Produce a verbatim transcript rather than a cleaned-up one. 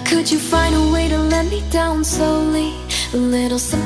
Could you find a way to let me down slowly? A little something